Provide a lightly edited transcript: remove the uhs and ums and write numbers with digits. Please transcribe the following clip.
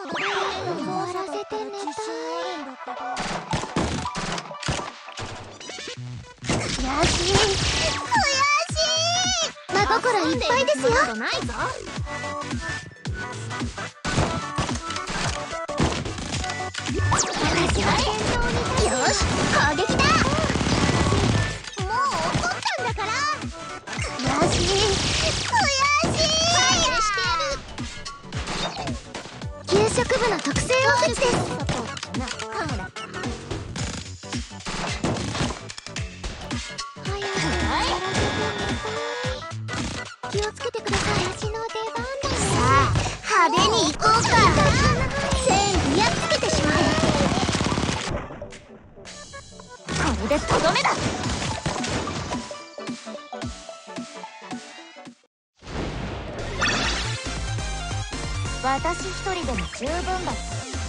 終わらせて寝たい。悔しい真心いっぱいですよ。よし攻撃だ。もう怒ったんだから。悔しい給食部の特製おせちです。気をつけてください。私の出番だ。さあ派手に行こうか。全部やっつけてしまえ。これでとどめだ。私一人でも十分だ。